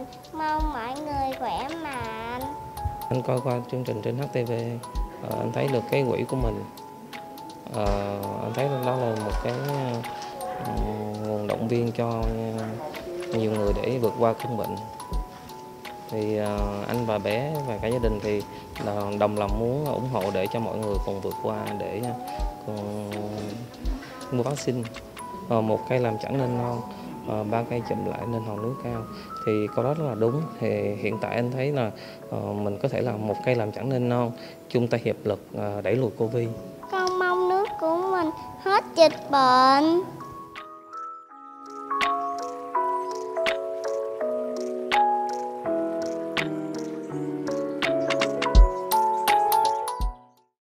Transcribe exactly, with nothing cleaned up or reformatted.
mong mọi người khỏe mạnh. Anh coi qua chương trình trên hát tê vê, ờ, anh thấy được cái quỹ của mình. Ờ, anh thấy đó là một cái ờ, nguồn động viên cho nhiều người để vượt qua cơn bệnh. Thì ờ, anh và bé và cả gia đình thì đồng lòng muốn ủng hộ để cho mọi người cùng vượt qua để cùng mua vaccine. Ờ, một cây làm chẳng nên non, ờ, ba cây chụm lại nên hòn núi cao. Thì câu đó rất là đúng. Thì hiện tại anh thấy là ờ, mình có thể là một cây làm chẳng nên non, chung tay hiệp lực ờ, đẩy lùi Covid. Con mong nước của mình hết dịch bệnh.